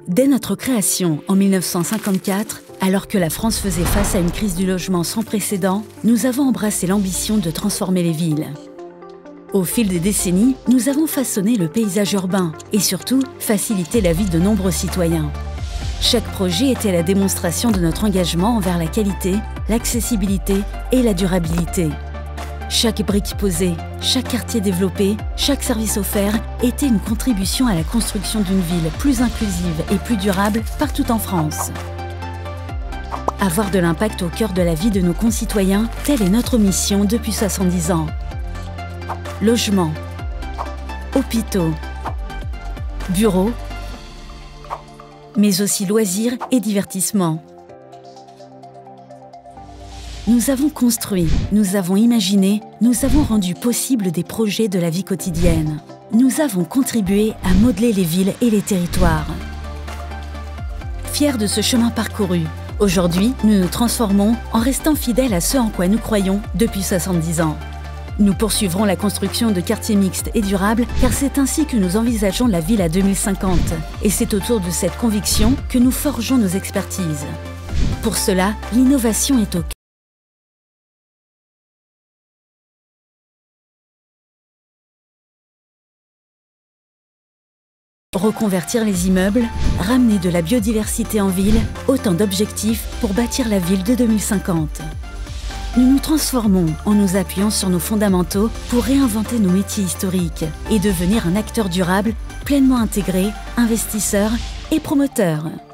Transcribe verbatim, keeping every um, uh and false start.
Dès notre création en mille neuf cent cinquante-quatre, alors que la France faisait face à une crise du logement sans précédent, nous avons embrassé l'ambition de transformer les villes. Au fil des décennies, nous avons façonné le paysage urbain et surtout facilité la vie de nombreux citoyens. Chaque projet était la démonstration de notre engagement envers la qualité, l'accessibilité et la durabilité. Chaque brique posée, chaque quartier développé, chaque service offert était une contribution à la construction d'une ville plus inclusive et plus durable partout en France. Avoir de l'impact au cœur de la vie de nos concitoyens, telle est notre mission depuis soixante-dix ans. Logements, hôpitaux, bureaux, mais aussi loisirs et divertissements. Nous avons construit, nous avons imaginé, nous avons rendu possible des projets de la vie quotidienne. Nous avons contribué à modeler les villes et les territoires. Fiers de ce chemin parcouru, aujourd'hui, nous nous transformons en restant fidèles à ce en quoi nous croyons depuis soixante-dix ans. Nous poursuivrons la construction de quartiers mixtes et durables car c'est ainsi que nous envisageons la ville à deux mille cinquante. Et c'est autour de cette conviction que nous forgeons nos expertises. Pour cela, l'innovation est au cœur. Reconvertir les immeubles, ramener de la biodiversité en ville, autant d'objectifs pour bâtir la ville de deux mille cinquante. Nous nous transformons en nous appuyant sur nos fondamentaux pour réinventer nos métiers historiques et devenir un acteur durable, pleinement intégré, investisseur et promoteur.